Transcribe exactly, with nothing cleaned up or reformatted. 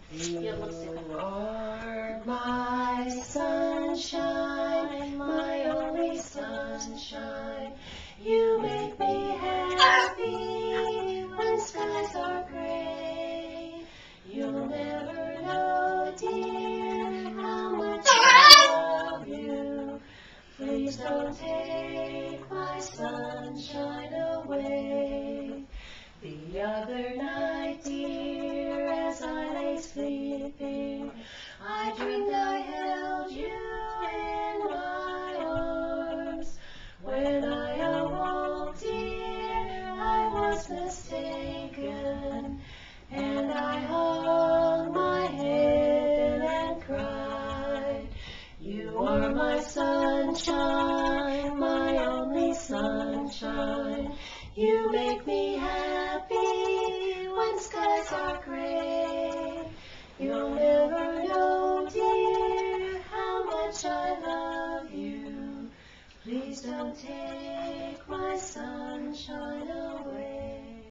You are my sunshine, my only sunshine. You make me happy when skies are gray. You'll never know, dear, how much I love you. Please don't take my sunshine away. The other night, dear, as I lay sleeping, I dreamed I held you in my arms. When I awoke, dear, I was mistaken, and I hung my head and cried. You are my sunshine, my only sunshine. You make me happy when skies are gray. You'll never know, dear, how much I love you. Please don't take my sunshine away.